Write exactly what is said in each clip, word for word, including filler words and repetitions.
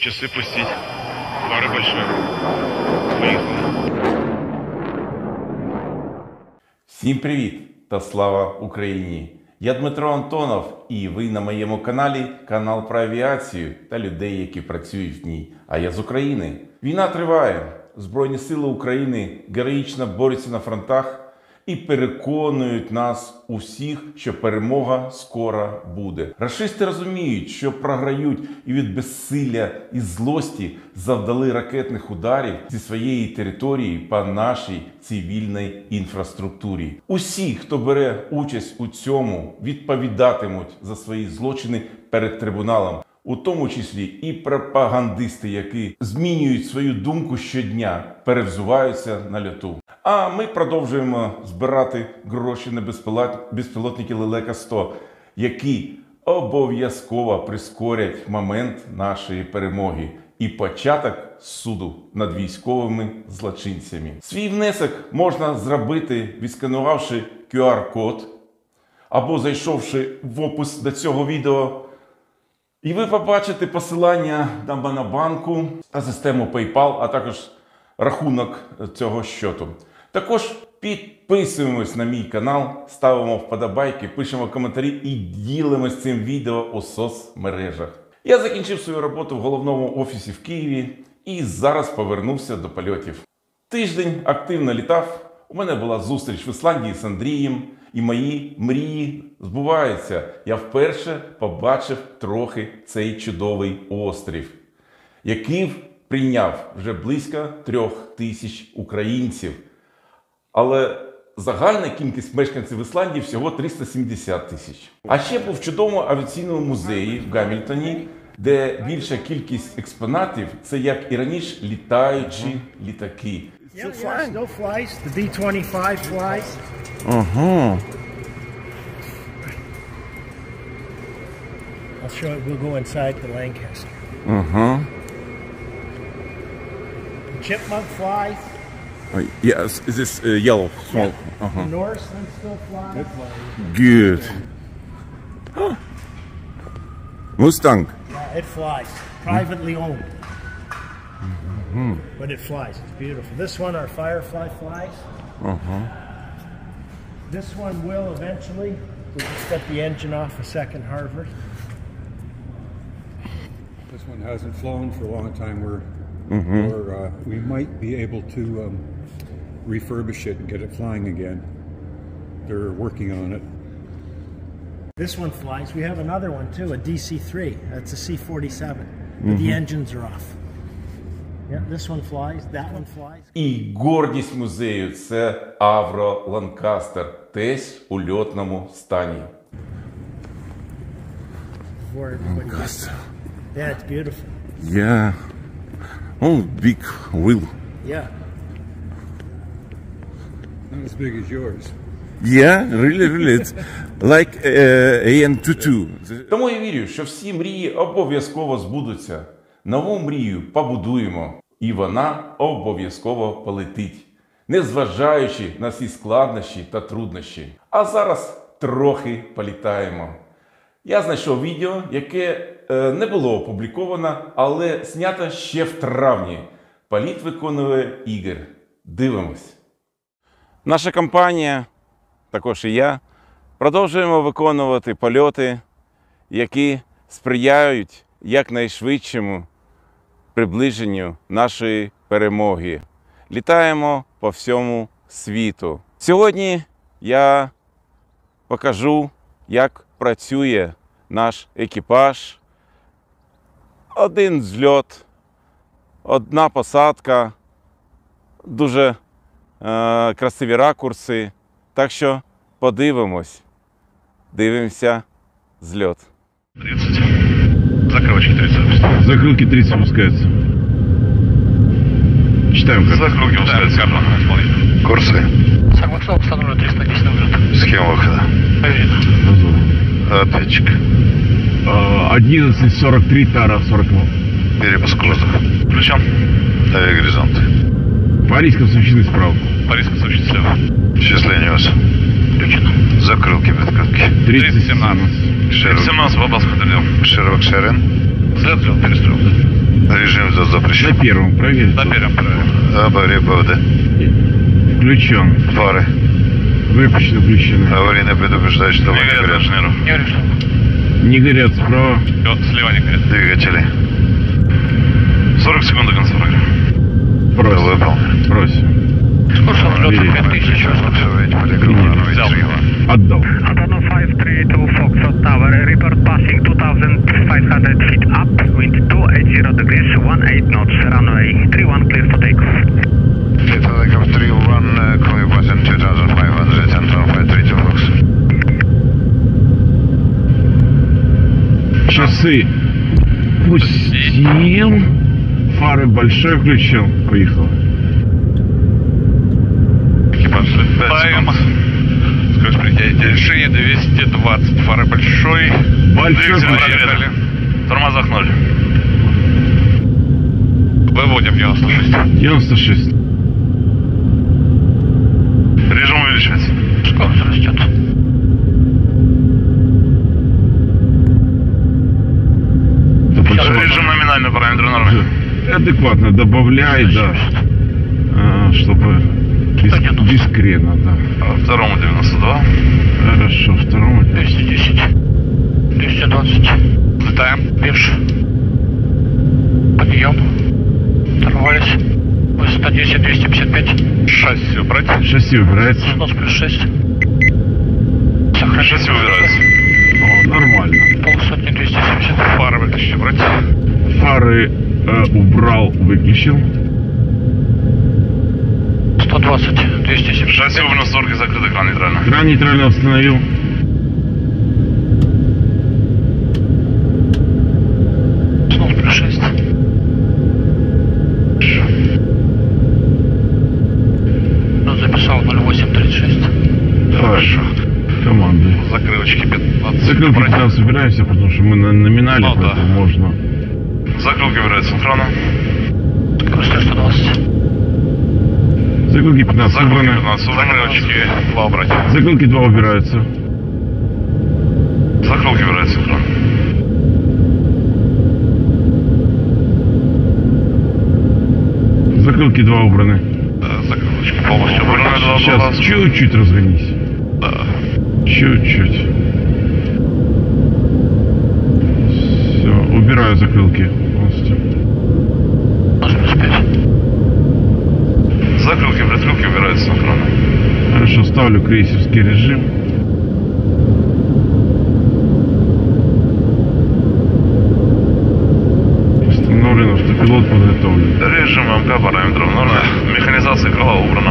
Часы пустить. Пара большая. Поехали. Всім привіт та слава Україні! Я Дмитро Антонов і ви на моєму каналі, канал про авіацію та людей, які працюють в ній. А я з України. Війна триває. Збройні сили України героїчно борються на фронтах і переконують нас усіх, що перемога скоро буде. Рашисти розуміють, що програють і від безсилля і злості завдали ракетних ударів зі своєї території по нашій цивільній інфраструктурі. Усі, хто бере участь у цьому, відповідатимуть за свої злочини перед трибуналом. У тому числі і пропагандисти, які змінюють свою думку щодня, перевзуваються на льоту. А ми продовжуємо збирати гроші на безпілотники Лелека сто, які обов'язково прискорять момент нашої перемоги і початок суду над військовими злочинцями. Свій внесок можна зробити, відсканувавши ку ар код, або зайшовши в опис до цього відео. І ви побачите посилання на Монобанку та систему PayPal, а також рахунок цього щоту. Також підписуємось на мій канал, ставимо вподобайки, пишемо коментарі і ділимось цим відео у соцмережах. Я закінчив свою роботу в головному офісі в Києві і зараз повернувся до польотів. Тиждень активно літав, у мене була зустріч в Ісландії з Андрієм, і мої мрії збуваються. Я вперше побачив трохи цей чудовий острів, який прийняв вже близько трьох тисяч українців. Але загальна кількість мешканців Ісландії всього триста сімдесят тисяч. А ще був в чудовому авіаційному музеї в Гамільтоні, де більша кількість експонатів – це, як і раніше, літаючі літаки. Yeah, yeah, still flies. The B twenty-five flies. Ага. I'll show it. We'll go inside the Lancaster. Ага. The Chipmunk flies. Yes, is this uh, yellow, small? Yeah. Uh-huh. The Norseman still flies. Good. Mustang. Yeah, it flies. Privately owned. Mm-hmm. But it flies. It's beautiful. This one, our Firefly flies. Uh-huh. This one will eventually. We just got the engine off a second Harvard. This one hasn't flown for a long time. We're, mm-hmm. or uh, we might be able to um, refurbish it and get it flying again. They're working on it. This one flies. We have another one too, a D C three. That's a C forty-seven. Mm-hmm. But the engines are off. Yeah, this one flies, that one flies. І гордість музею – це Avro Lancaster, теж у льотному стані. Before everybody gets- Yeah, it's beautiful. Yeah. Oh, big wheel. Yeah. Not as big as yours. Yeah, really, really. It's like uh, A N twenty-two. Тому я вірю, що всі мрії обов'язково збудуться. Нову мрію побудуємо, і вона обов'язково полетить, незважаючи на всі складнощі та труднощі. А зараз трохи політаємо. Я знайшов відео, яке е, не було опубліковано, але знято ще в травні. Політ виконує Ігор. Дивимось. Наша компанія, також і я, продовжуємо виконувати польоти, які сприяють якнайшвидшому приближенню нашої перемоги. Літаємо по всьому світу. Сьогодні я покажу, як працює наш екіпаж. Один зльот, одна посадка, дуже е, красиві ракурси. Так що подивимось. Дивимося зльот. тридцать. Закрылочки тридцать. Закрылки тридцать опускаются. Читаем как. Закрылки опускаются. Курсы. Согласно установлено триста десять на взлет. Схема выхода. Ответчик. одиннадцать сорок три, Тара сорок ноль. Перепуск воздуха. Включен. Авиагоризонт. По рискам сообщены справа. По риску сообщить слева. Счисление у вас. Включено. Закрылки подкатки. тридцать семнадцать. тридцать семнадцать, вопрос подтвердил. Широк Шерен. Взлет, взлет, перестрел. запрещен. На первом, проверь. На первом, правильно. Авария ПВД. Включен. Фары. Выпущены, включены. Аварийно предупреждает, что Не вы не горят горят. инженеру. Не горят справа. Все, слева не горят. Двигатели. сорок секунд до конца программы. Просим. Выполнен. Просим. Бери. Взял. Отдал. Antonov five three two Foxtrot Tower, report passing two thousand five hundred feet up, wind two eighty degrees, eighteen knots, runway three one clear for takeoff. Takeoff three one, uh, call you passing two thousand five hundred, Antonov five three two Fox. Часы. Пустил. Фары большой включил. Поехал. Экипаж летаем. Скорость принятия решения двести двадцать. Фары большой. Большой Двигатель включил. проверили. Тормозах ноль. Выводим девяносто шесть. девяносто шесть. Режим увеличивается. Скорость растет. Режим номинальный параметр нормы. Адекватно добавляй, да. А, чтобы дис- дискретно, да. А второму девяносто два. Хорошо, второму. двести десять. двести двадцать. Летаем. Бирж. Подъем. Торговались. Высота десять, двести пятьдесят пять. Шасси убрать. Шасси убирается. Снос плюс шесть. Шасси убирается. О, нормально. Полсотни, двести семьдесят. Фары выключить убрать. Фары э, убрал, выключил. сто двадцать, двести семьдесят. Шасси убрано, створки закрыты, экран нейтрально. Кран нейтрально установил. Снос плюс шесть. Ну, записал ноль восемь тридцать шесть. Хорошо. Команды. Закрылочки пятнадцать. Закрылки убрать. пятнадцать убираемся, потому что мы на номинале, Ну, да. поэтому можно. Закрылки убирают синхронно. Скорость сто двадцать. Закрылки пятнадцать Закрылки убраны. пятнадцать. Закрылочки два убрать. Закрылки два убираются. Закрылки убирают синхронно. Закрылки два убраны. Да, закрылочки полностью убраны. Два Сейчас глаза. чуть-чуть разгонись. Да. Чуть-чуть. Все, убираю закрылки полностью. Ноль плюс пять. Закрылки, предкрылки убирают синхронно. Хорошо, ставлю крейсерский режим. Установлен автопилот, подготовлен. Режим МК параметров норма. Механизация крыла убрана.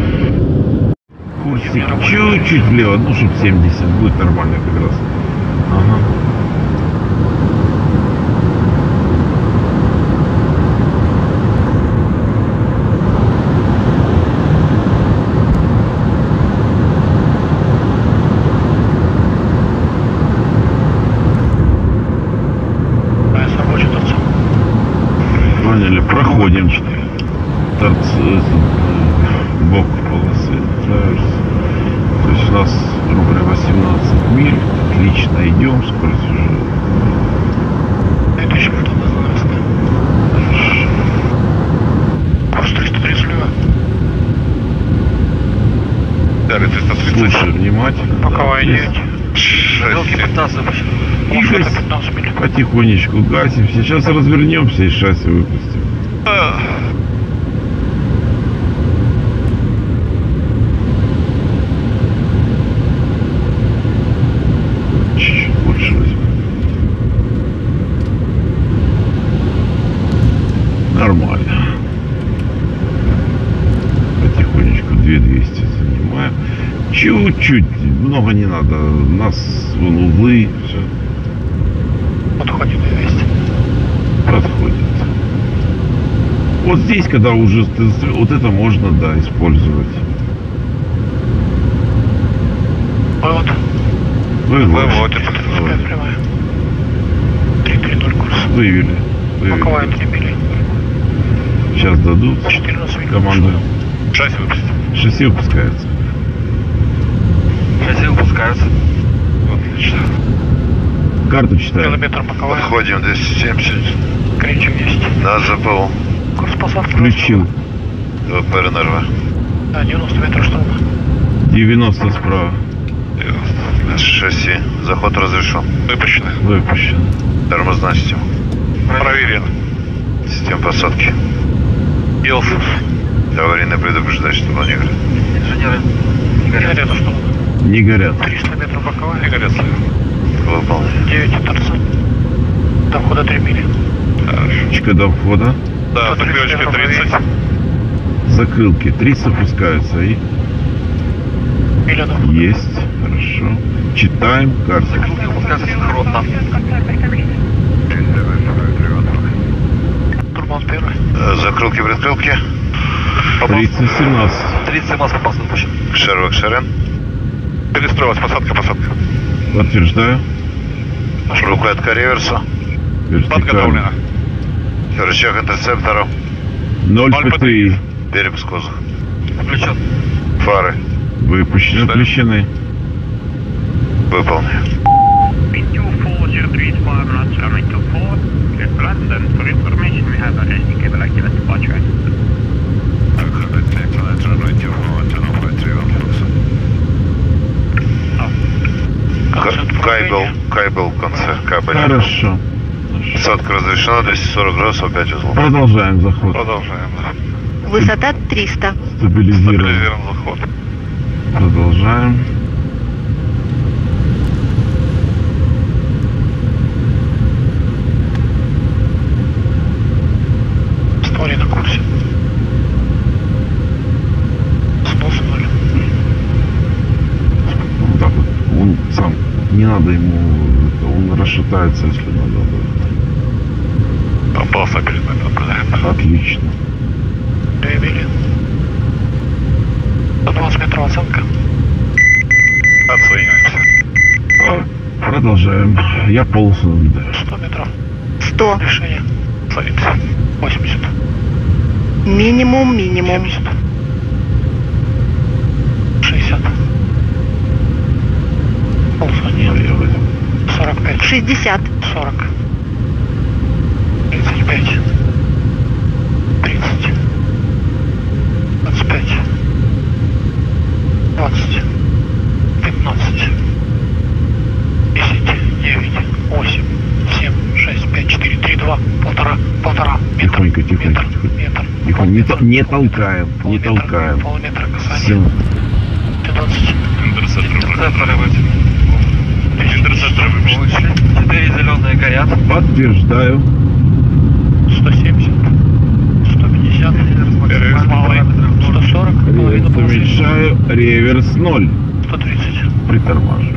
Курсик чуть-чуть влево, ну, чтобы семьдесят, будет нормально как раз. Ага. Рабочий торцом. Поняли, проходим. Торц, э, бок полосы. Торц. То есть у нас, грубо говоря, восемнадцать миль. Отлично идем, скорость уже. Это еще что-то называется. Курс триста тридцать слева. Дары триста тридцать. Слушай внимательно. Пока вы Есть. идете. Шасси. пятнадцать запущен. Двигайся. Маршрута пятнадцать миль. Потихонечку гасим. Сейчас развернемся и шасси выпустим. А, Чуть-чуть больше возьмем. Нормально. Потихонечку две двести занимаем. Чуть-чуть, много не надо. У нас вон углы, все Подходит двести. подходит. Вот здесь, когда уже ты- вот это можно, да, использовать. Вывод. Вывод. Выводит. Давай. Пять прямая. три три ноль курс. Вывели. Боковая Вывели. три мили. Сейчас дадут. четырнадцать миль. Команда. Шасси выпустить. Шасси выпускается. Шасси выпускается. Отлично. Карту читаю. Километр боковая. Подходим двести семьдесят. Кричим есть. На ЗПУ. Курс посадки. Включил. ВПРНРВ. Да, девяносто метров штурма. девяносто справа. Шасси. Заход разрешен. Выпущены. Выпущен. Тормозная система. Проверено. Система посадки. Илс. Аварийное предупреждать, чтобы он не горит. Инженеры. Не горят. Это что? Не горят. триста метров боковая. Не горят. Выполнен. девять торца. До входа три мили. Точка до входа. Да, закрылочки тридцать. Закрылки. тридцать опускаются и... Миля до входа. Есть. Хорошо. Читаем карту. Турбан первый. Э, Закрылки, предкрылки. тридцать семнадцать. тридцать масс попался пущен. Шервак, Шерен. Перестроилась. Посадка, посадка. Подтверждаю. Рукоятка реверса. Вертикально. Подготовлено. Рычаг интерцептору. ноль Ноль ПТИ. Перепуск воздуха. Включен. Фары. Выпущены, включены. Выполнен. two four zero three five knots, runway two four. Clear to land, and for information we have a resting cable active departure. Кайбел. Кайбел в конце. Кабель. Хорошо. Посадка разрешена. двести сорок градусов. пять узлов. Продолжаем заход. Продолжаем. Да. Высота триста. Стабилизируем. Стабилизируем заход. Продолжаем. Стори на курсе. Снос ноль. Вот так вот. Он сам. Не надо ему. Он расшатается, если надо. Попался перед нами. Наблюдаем. Отлично. две мили. сто двадцать метров оценка. Отсоединяемся. Продолжаем. Я полосу наблюдаю. сто метров. сто. Решение. Садимся. восемьдесят. Минимум, минимум. семьдесят. шестьдесят. Полоса нет. сорок пять. шестьдесят. сорок. тридцать пять. тридцать. двадцать пять. двадцать. пятнадцать. десять. девять. восемь. семь. шесть. пять. четыре. три. два. Полтора. Полтора. Метр. Тихонько, тихонько, Метр. тихонько. Метр. Тихо, не, то- не толкаем, не Полметра. толкаем. Полметра касания. Все. двадцать. Интерцептор. Интерцептор выпущен. Четыре зеленые горят. Подтверждаю. сто семьдесят. сто пятьдесят. Реверс малый. сто сорок. половина Реверс положения. уменьшаю. Реверс ноль. сто тридцать. Притормаживаю.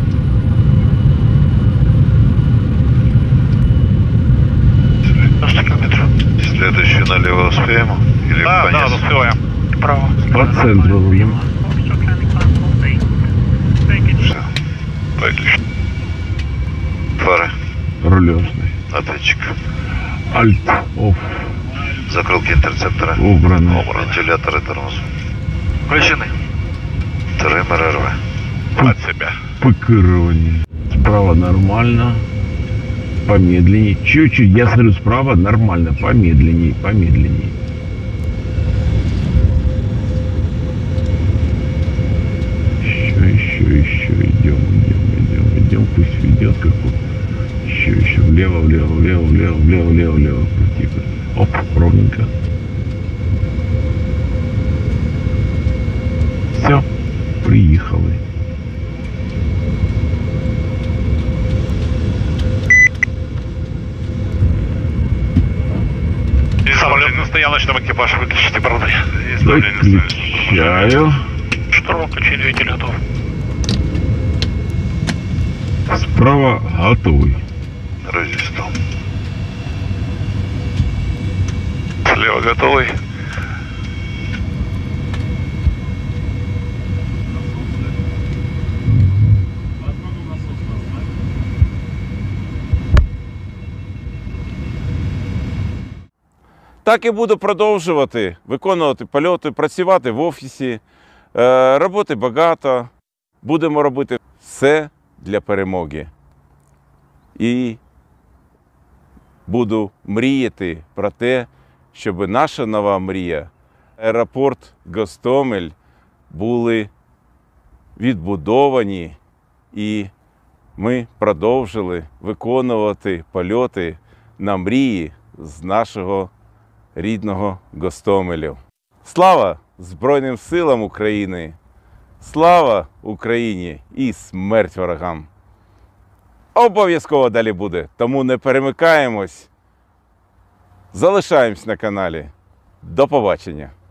девяносто километров. Следующий налево успеем? Или Да, да, понес? успеваем. Право. По центру рулим. Все. Выключен. Фары. Рулежный. Ответчик. Альт. Оф. Закрылки интерцептора. Убраны. Вентиляторы, тормоз. Включены. ТРМ РРВ. От себя. Пыкирование. Справа нормально. Помедленнее. Чуть-чуть. Я смотрю справа нормально. Помедленнее. Помедленнее. Еще, еще, еще. Идем, идем, идем, идем. Пусть ведет как вот. Еще, еще. Влево, влево, влево, влево, влево, влево, влево. Крути. Оп, ровненько. Все. Приехали. И самолет на стояночном экипаже. Выключите бороды. Изготовление на Выключаю. Штурм включили, двигатель готов. Справа готовый. Разъяснил. Слева готовый. Так і буду продовжувати виконувати польоти, працювати в офісі. Е, роботи багато. Будемо робити все для перемоги. І буду мріяти про те, щоб наша нова мрія, аеропорт Гостомель, були відбудовані і ми продовжили виконувати польоти на мрії з нашого рідного Гостомелю. Слава Збройним силам України! Слава Україні і смерть ворогам! Обов'язково далі буде, тому не перемикаємось. Залишаємось на каналі. До побачення!